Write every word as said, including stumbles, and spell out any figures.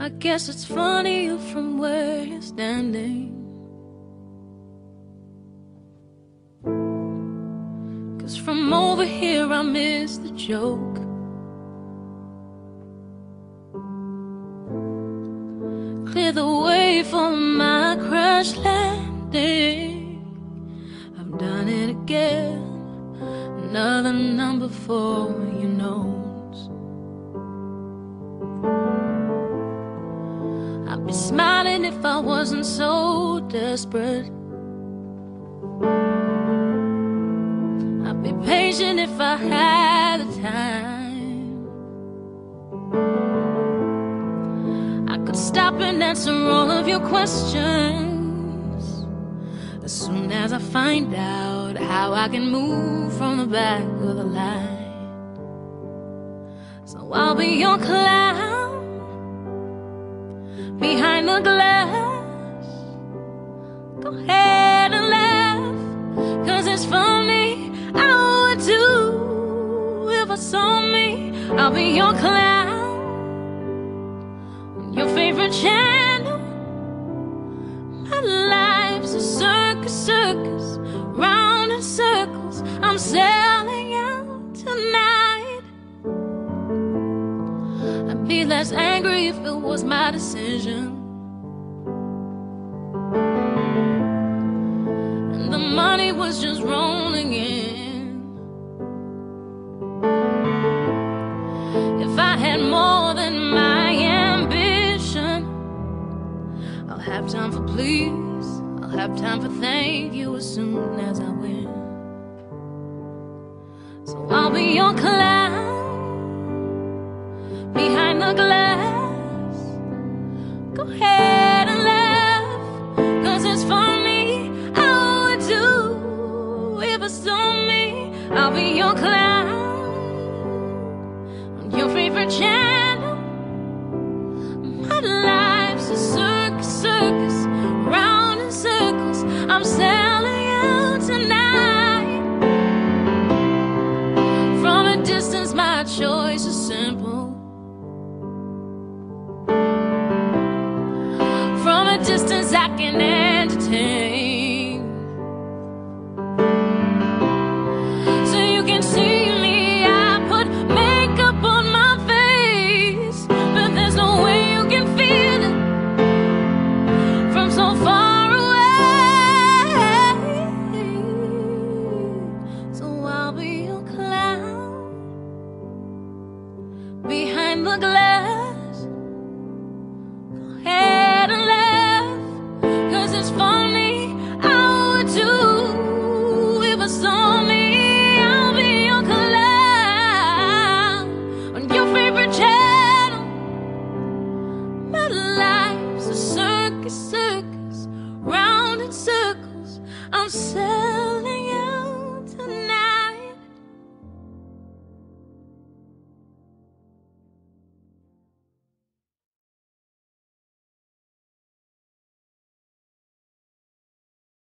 I guess it's funny from where you're standing, 'cause from over here I miss the joke. Clear the way for my crash landing. I've done it again, another number for your nose. I'd be smiling if I wasn't so desperate. I'd be patient if I had the time. I could stop and answer all of your questions as soon as I find out how I can move from the back of the line. So I'll be your clown behind the glass. Go ahead and laugh, 'cause it's funny. I would too if I saw me. I'll be your clown on your favorite channel. My life's a circus, circus, round in circles. I'm selling out tonight. I'd be less angry if it was my decision, and the money was just rolling in. If I had more than my ambition, I'll have time for please, I'll have time for thank you as soon as I win. So I'll be your clown behind the glass. Go ahead and laugh, 'cause it's funny. I would too if I saw me. I'll be your clown on your favorite channel. My life's a circus, circus, round in circles. I'm selling out tonight. From a distance my choice is simple. From a distance I can entertain. So you can see me, I put makeup on my face, but there's no way you can feel it from so far away. So I'll be your clown behind the glass.